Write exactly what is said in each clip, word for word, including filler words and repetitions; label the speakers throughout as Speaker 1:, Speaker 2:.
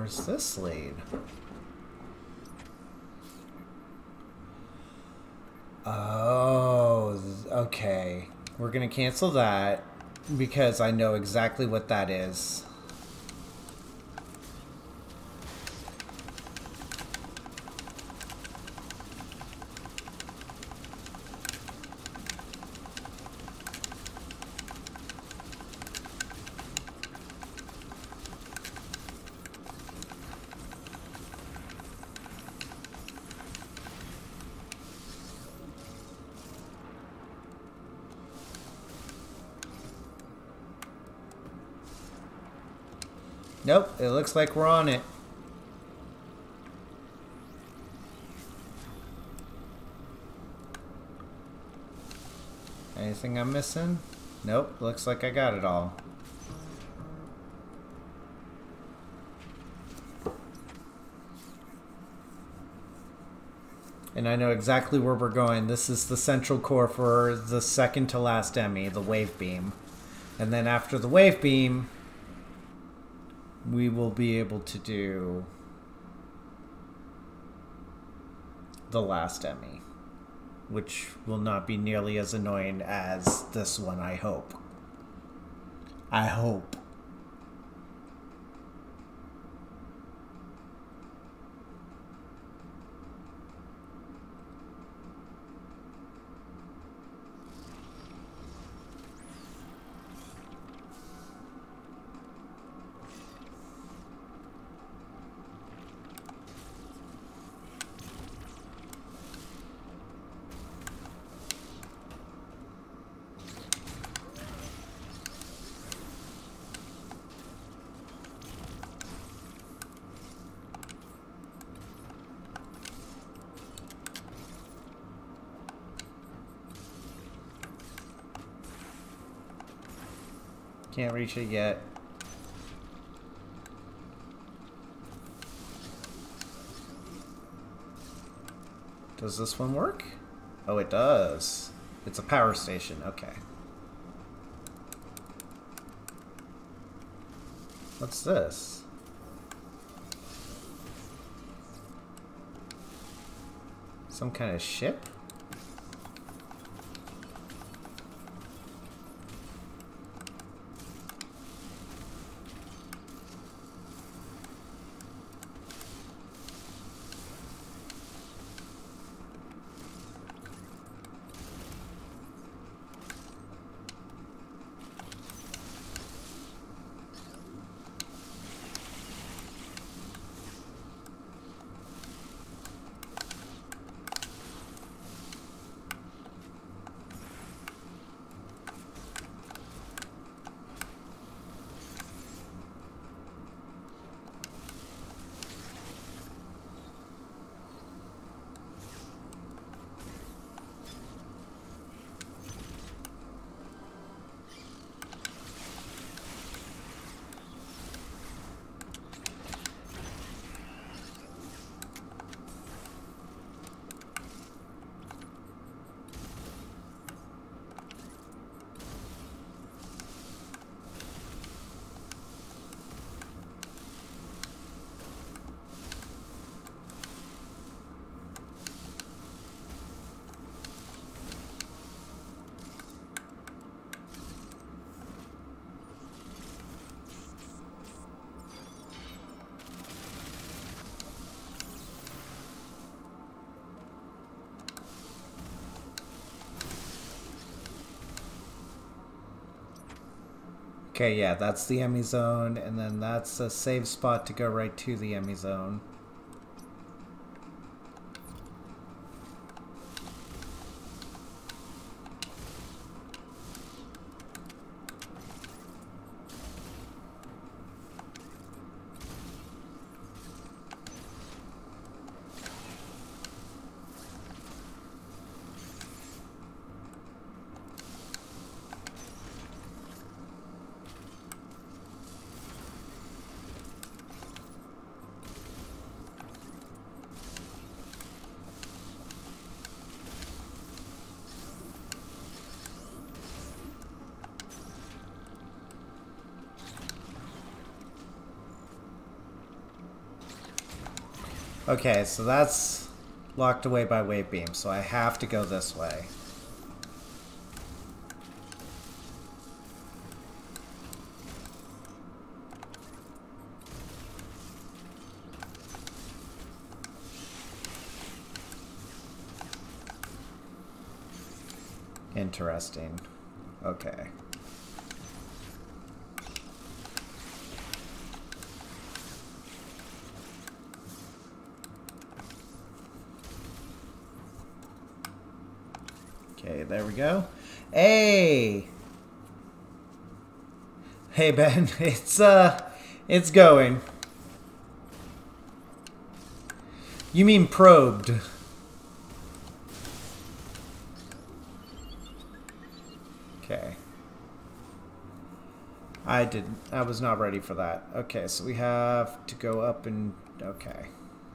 Speaker 1: Where's this lead? Oh, okay. We're gonna cancel that because I know exactly what that is. Nope, it looks like we're on it. Anything I'm missing? Nope, looks like I got it all. And I know exactly where we're going. This is the central core for the second to last Emmy, the wave beam. And then after the wave beam, we will be able to do the last Emmy, which will not be nearly as annoying as this one, I hope. I hope. Can't reach it yet. Does this one work? Oh, it does. It's a power station. Okay. What's this? Some kind of ship? Okay, yeah, that's the Emmy zone, and then that's a save spot to go right to the Emmy zone. Okay, so that's locked away by wave beam, so I have to go this way. Interesting. Okay. Okay, there we go. Hey! Hey, Ben. It's, uh, it's going. You mean probed. Okay. I didn't. I was not ready for that. Okay, so we have to go up and... Okay.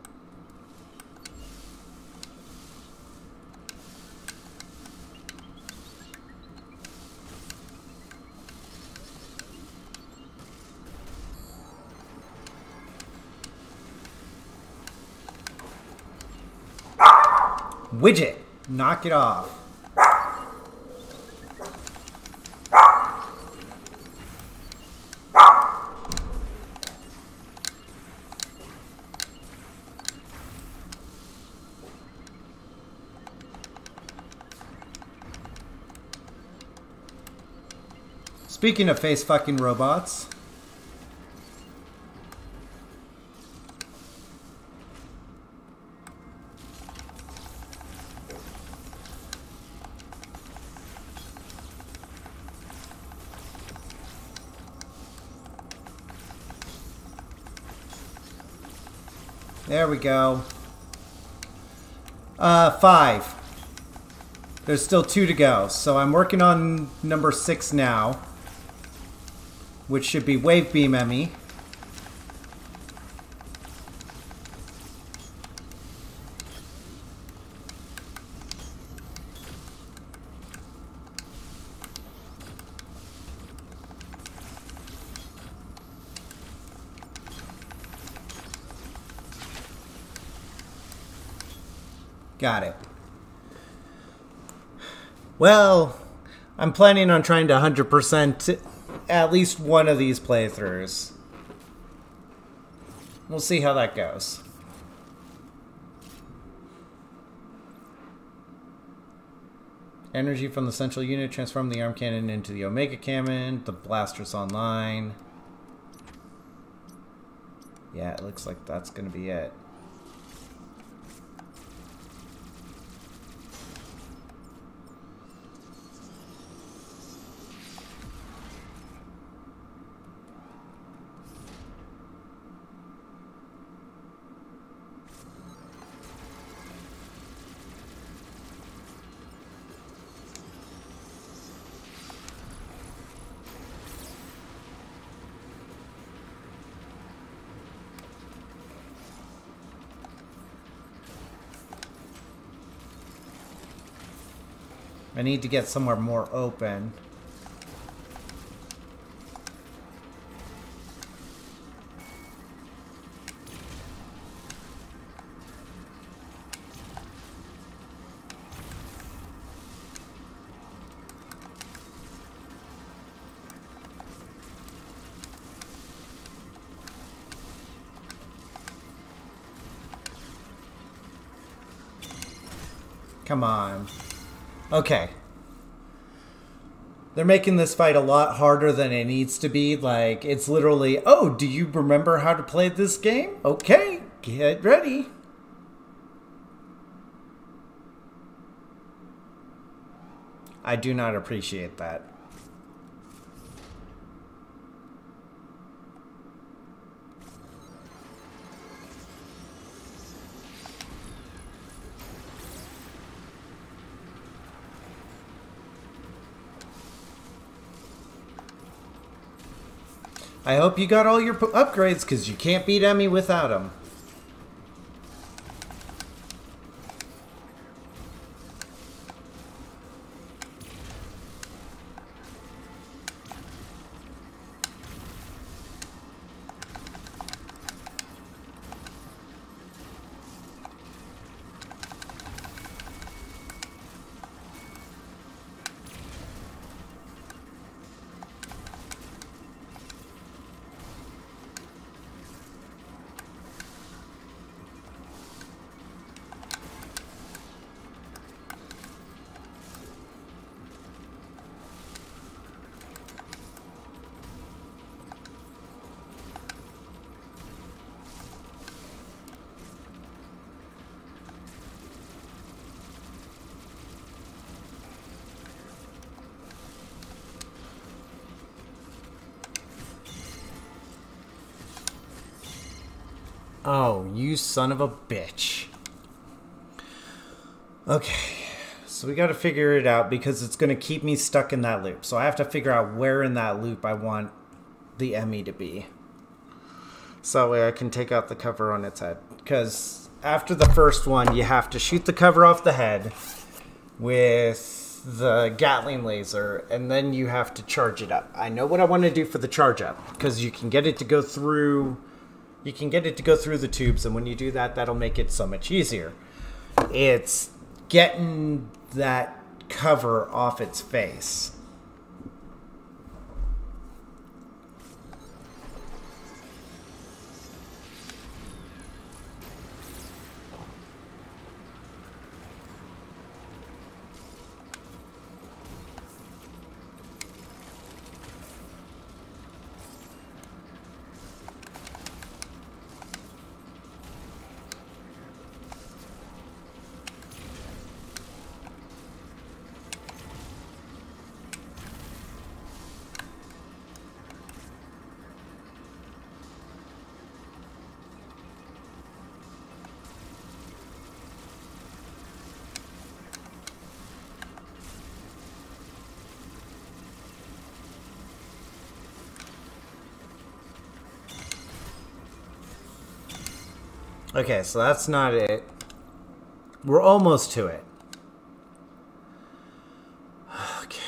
Speaker 1: Widget! Knock it off. Speaking of face fucking robots. There we go. Uh, five. There's still two to go. So I'm working on number six now, which should be Wave Beam Emmy. Got it. Well, I'm planning on trying to one hundred percent at least one of these playthroughs. We'll see how that goes. Energy from the central unit transformed the arm cannon into the Omega cannon. The blaster's online. Yeah, it looks like that's going to be it. I need to get somewhere more open. Come on. Okay. They're making this fight a lot harder than it needs to be. Like, it's literally, oh, do you remember how to play this game? Okay, get ready. I do not appreciate that. I hope you got all your upgrades, because you can't beat Emmy without them. Oh, you son of a bitch. Okay, so we got to figure it out because it's going to keep me stuck in that loop. So I have to figure out where in that loop I want the Emmy to be. So that way I can take out the cover on its head. Because after the first one, you have to shoot the cover off the head with the Gatling laser, and then you have to charge it up. I know what I want to do for the charge up, because you can get it to go through... You can get it to go through the tubes, and when you do that, that'll make it so much easier. It's getting that cover off its face. Okay, so that's not it. We're almost to it. Okay.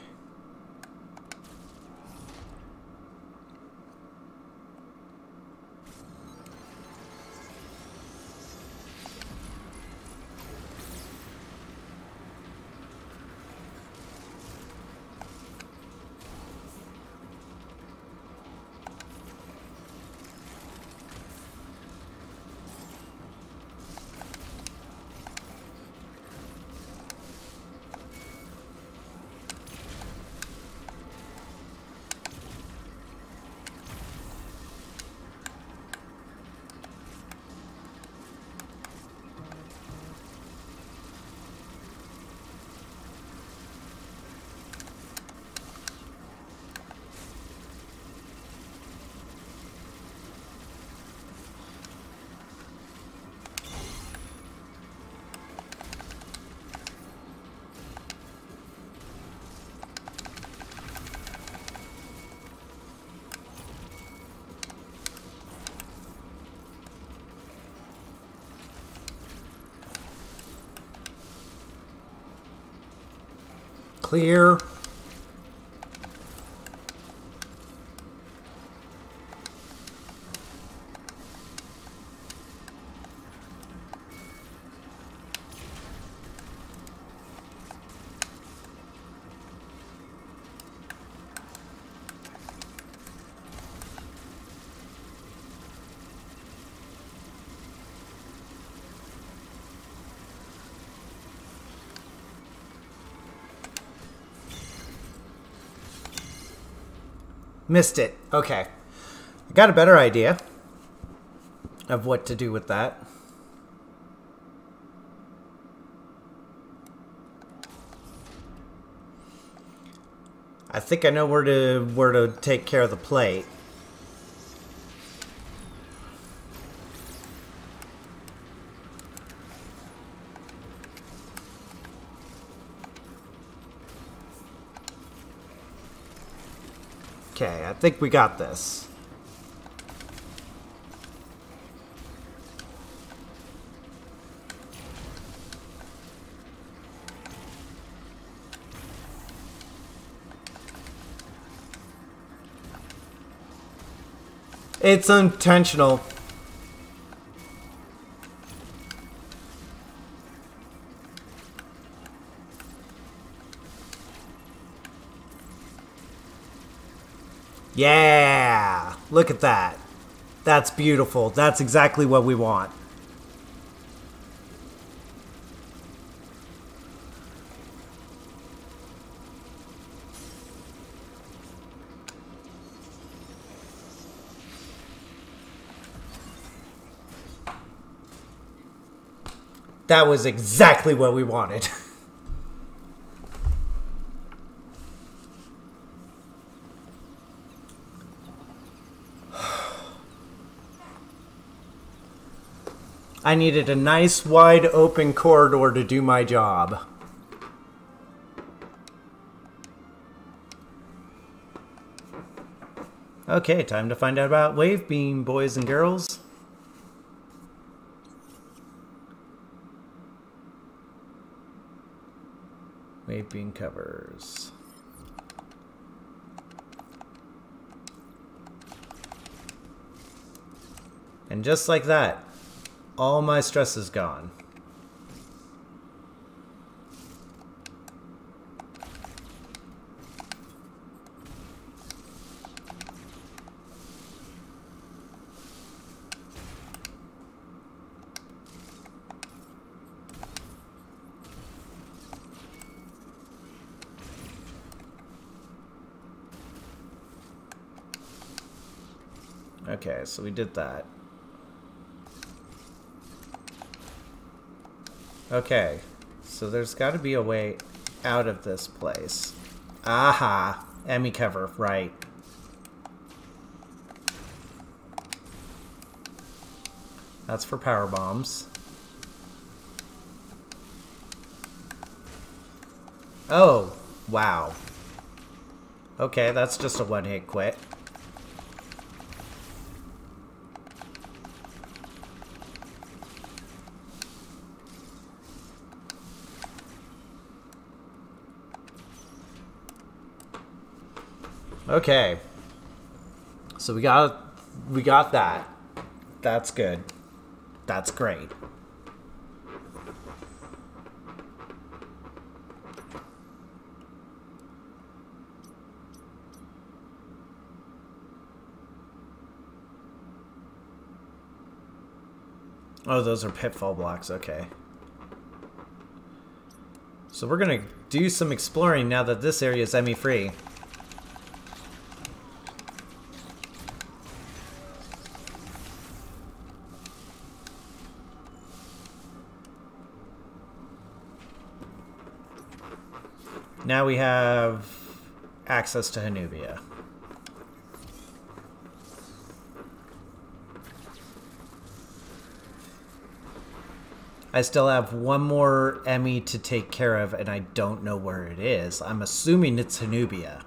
Speaker 1: Clear. Missed it. Okay. I got a better idea of what to do with that. I think I know where to where to take care of the plate. Okay, I think we got this. It's intentional. Yeah, look at that. That's beautiful. That's exactly what we want. That was exactly what we wanted. I needed a nice wide open corridor to do my job. Okay, time to find out about Wave Beam, boys and girls. Wave Beam covers. And just like that, all my stress is gone. Okay, so we did that. Okay, so there's got to be a way out of this place. Aha! Emmy cover, right. That's for power bombs. Oh, wow. Okay, that's just a one-hit quit. Okay, so we got we got that. That's good. That's great. Oh, those are pitfall blocks. Okay. So we're gonna do some exploring now that this area is Emmy free. Now we have access to Hanubia. I still have one more Emmy to take care of, and I don't know where it is. I'm assuming it's Hanubia.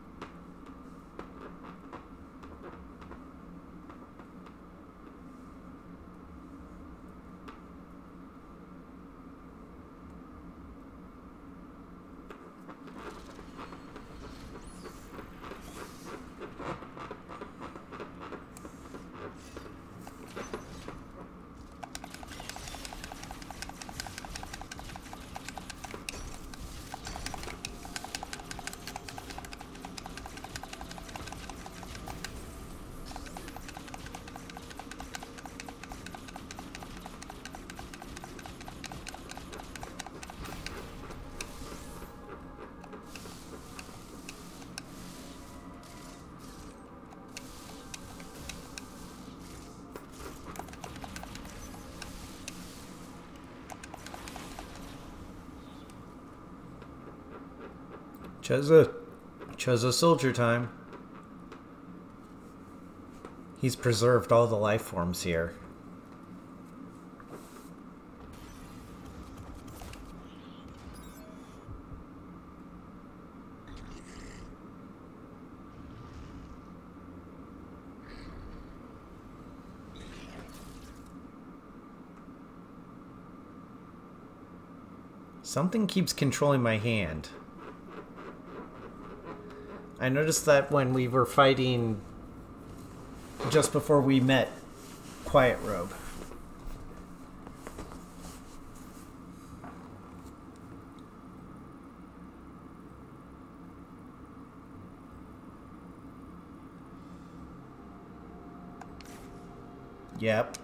Speaker 1: Chozo. Chozo soldier time. He's preserved all the life forms here. Something keeps controlling my hand. I noticed that when we were fighting just before we met Quiet Robe. Yep.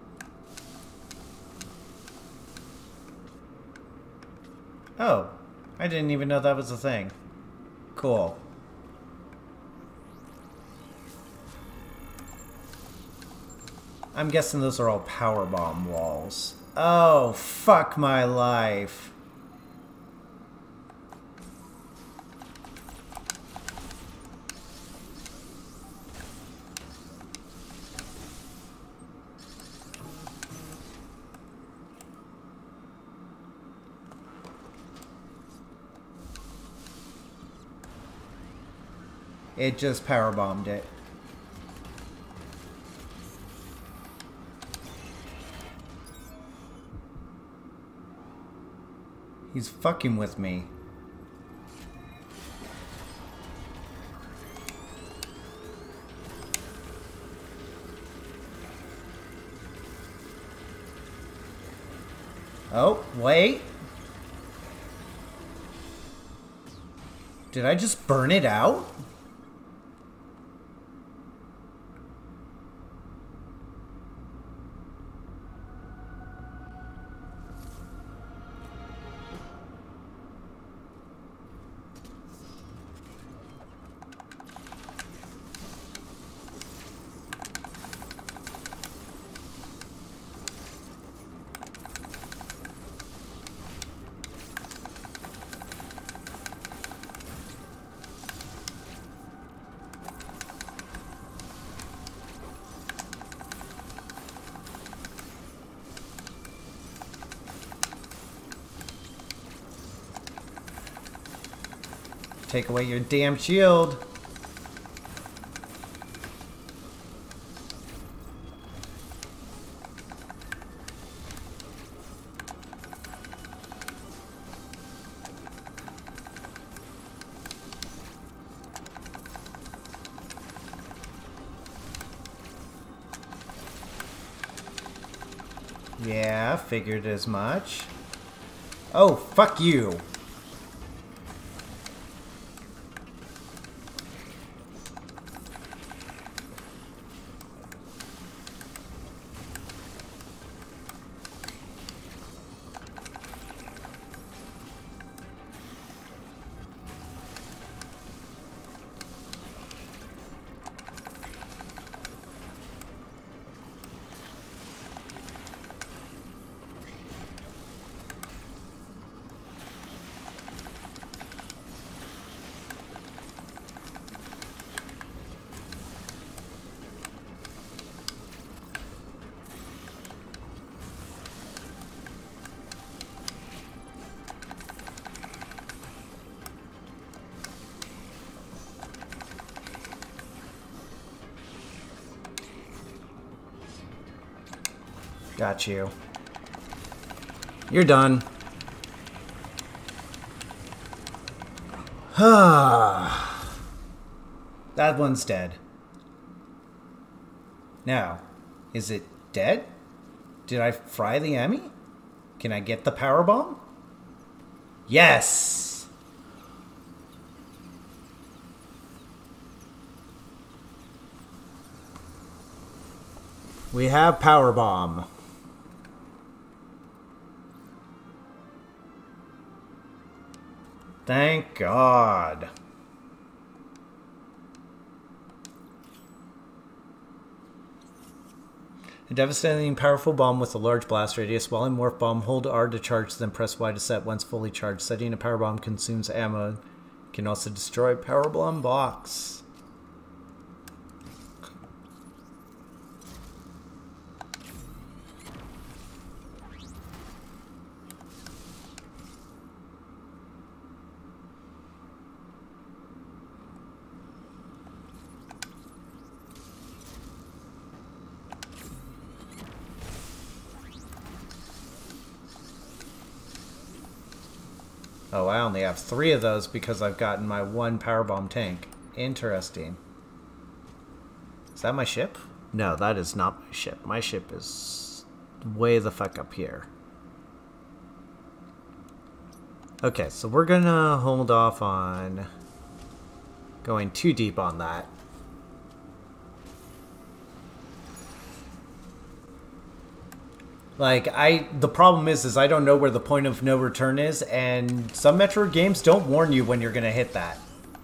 Speaker 1: Oh, I didn't even know that was a thing. Cool. I'm guessing those are all power bomb walls. Oh, fuck my life. It just powerbombed it. He's fucking with me. Oh, wait. Did I just burn it out? Take away your damn shield. Yeah, figured as much. Oh, fuck you. Got you. You're done. That one's dead. Now, is it dead? Did I fry the Emmy? Can I get the power bomb? Yes! We have power bomb. Thank God. A devastating powerful bomb with a large blast radius. While in morph bomb, hold R to charge, then press Y to set once fully charged. Setting a power bomb consumes ammo. Can also destroy power bomb box. Oh, I only have three of those because I've gotten my one powerbomb tank. Interesting. Is that my ship? No, that is not my ship. My ship is way the fuck up here. Okay, so we're gonna hold off on going too deep on that. Like, I, the problem is, is I don't know where the point of no return is, and some Metroid games don't warn you when you're gonna hit that.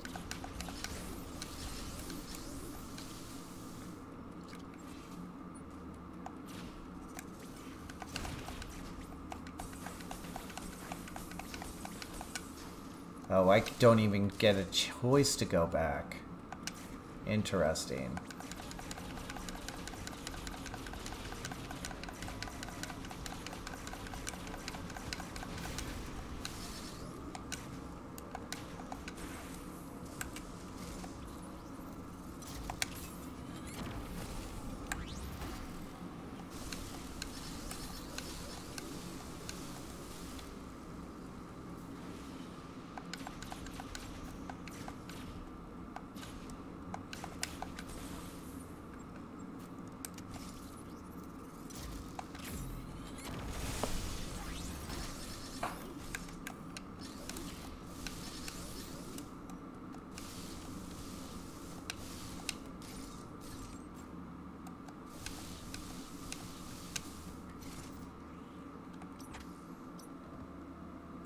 Speaker 1: Oh, I don't even get a choice to go back. Interesting.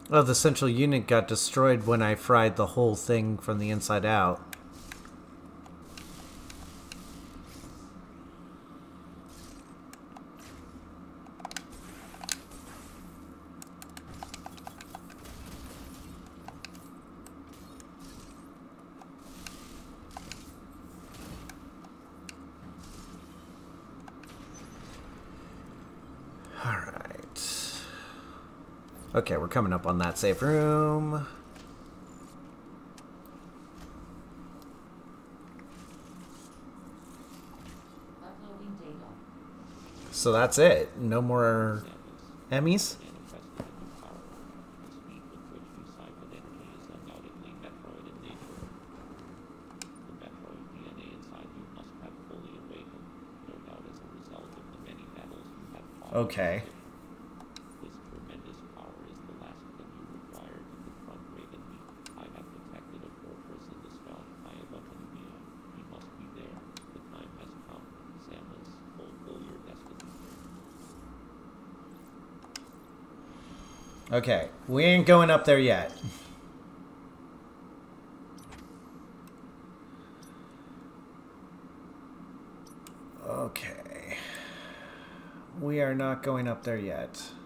Speaker 1: Oh, the central unit got destroyed when I fried the whole thing from the inside out. Okay, we're coming up on that safe room. So that's it. No more Emmys? Okay. Okay, we ain't going up there yet. Okay. We are not going up there yet.